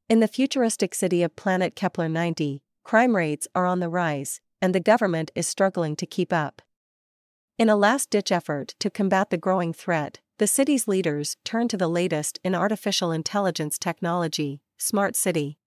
In the futuristic city of planet Kepler 90, crime rates are on the rise, and the government is struggling to keep up. In a last-ditch effort to combat the growing threat, the city's leaders turn to the latest in artificial intelligence technology, Smart City.